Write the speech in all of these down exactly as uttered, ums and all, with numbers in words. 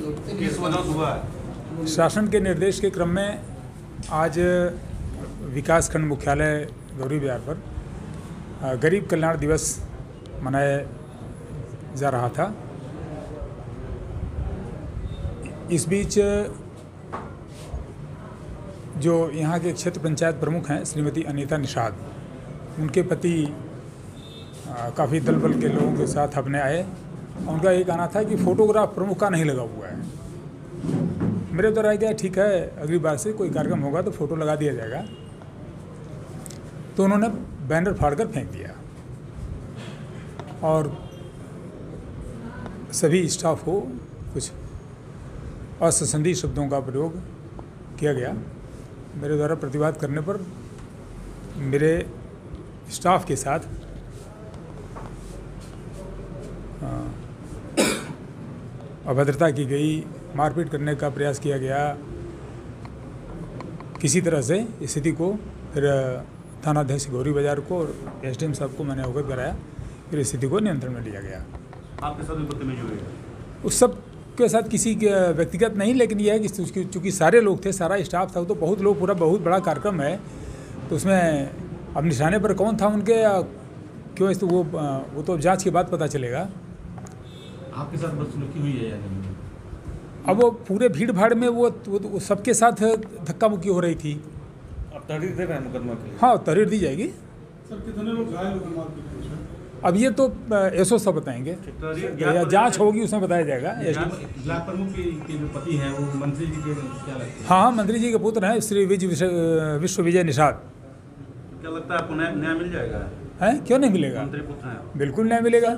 किस वजह से हुआ है? शासन के निर्देश के क्रम में आज विकास खंड मुख्यालय गौरी विहार पर गरीब कल्याण दिवस मनाया जा रहा था। इस बीच जो यहाँ के क्षेत्र पंचायत प्रमुख हैं श्रीमती अनीता निषाद, उनके पति काफ़ी दल बल के लोगों के साथ अपने आए। उनका ये कहना था कि फ़ोटोग्राफ प्रमुख का नहीं लगा हुआ है। मेरे द्वारा क्या ठीक है, अगली बार से कोई कार्यक्रम होगा तो फ़ोटो लगा दिया जाएगा। तो उन्होंने बैनर फाड़कर फेंक दिया और सभी स्टाफ को कुछ असंसदीय शब्दों का प्रयोग किया गया। मेरे द्वारा प्रतिवाद करने पर मेरे स्टाफ के साथ अभद्रता की गई, मारपीट करने का प्रयास किया गया। किसी तरह से स्थिति को फिर थानाध्यक्ष गौरी बाजार को और एसडीएम साहब को मैंने अवगत कराया, फिर स्थिति को नियंत्रण में लिया गया। आपके साथ भी बदतमीजी हुई है? उस सब के साथ किसी के व्यक्तिगत नहीं, लेकिन यह है कि चूँकि सारे लोग थे, सारा स्टाफ था, तो बहुत लोग, पूरा बहुत बड़ा कार्यक्रम है, तो उसमें अब निशाने पर कौन था उनके, क्यों इस तो वो वो तो जांच के बाद पता चलेगा। आपके साथ बदसलूकी हुई है या नहीं? अब वो पूरे भीड़ भाड़ में वो, वो, वो सबके साथ धक्का मुक्की हो रही थी। अब तहरीर दे रहे हैं मुकदमा के लिए? हाँ, तहरीर दी जाएगी। सर कितने लोग घायल हुए? अब ये तो एसओ सब बताएंगे या जांच होगी, उसमें बताया जाएगा। जिला प्रमुख के जो पति हैं वो मंत्री जी के क्या लगता है? हाँ हाँ, मंत्री जी के पुत्र हैं श्री विश्व विजय निषाद। क्या लगता है आपको न्याय मिल जाएगा? है, क्यों नहीं मिलेगा? मंत्री पुत्र हैं, बिल्कुल न्याय मिलेगा।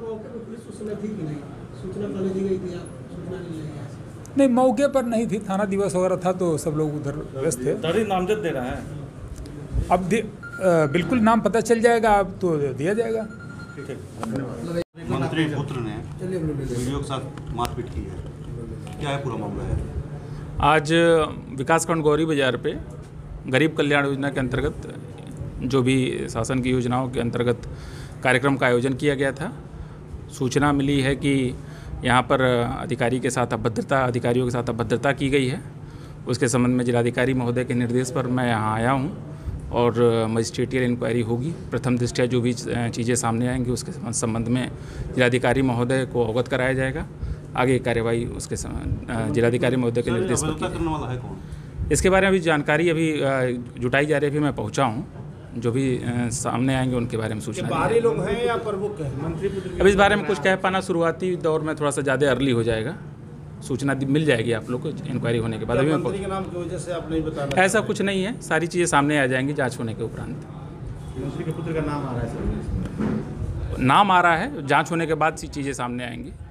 नहीं, मौके पर नहीं थी, थाना दिवस वगैरह था तो सब लोग उधर व्यस्त थे। तहरीर नामजद दे रहे हैं? अब आ, बिल्कुल नाम पता चल जाएगा, अब तो दिया जाएगा। मंत्री पुत्र ने वीडियो के साथ मारपीट की है, क्या है पूरा मामला है? आज विकासखंड गौरी बाजार पे गरीब कल्याण योजना के अंतर्गत जो भी शासन की योजनाओं के अंतर्गत कार्यक्रम का आयोजन किया गया था। सूचना मिली है कि यहाँ पर अधिकारी के साथ अभद्रता अधिकारियों के साथ अभद्रता की गई है। उसके संबंध में जिलाधिकारी महोदय के निर्देश पर मैं यहाँ आया हूँ और मजिस्ट्रेटियल इंक्वायरी होगी। प्रथम दृष्टया जो भी चीज़ें सामने आएंगी उसके संबंध में जिलाधिकारी महोदय को अवगत कराया जाएगा। आगे कार्यवाही उसके जिलाधिकारी महोदय के निर्देश पर करने वाला है कौन? इसके बारे में अभी जानकारी अभी जुटाई जा रही है। अभी मैं पहुँचा हूँ, जो भी सामने आएंगे उनके बारे में सूचना। बाहरी लोग हैं या प्रमुख हैं? मंत्री अब इस बारे में कुछ कह पाना शुरुआती दौर में थोड़ा सा ज़्यादा अर्ली हो जाएगा। सूचना मिल जाएगी आप लोग को इंक्वायरी होने के बाद। अभी मंत्री के नाम की वजह से आप नहीं बता? ऐसा कुछ नहीं है, सारी चीज़ें सामने आ जाएंगी जांच होने के उपरांत। मंत्री के पुत्र का नाम आ रहा है सर? नाम आ रहा है, जांच होने के बाद सी चीज़ें सामने आएंगी।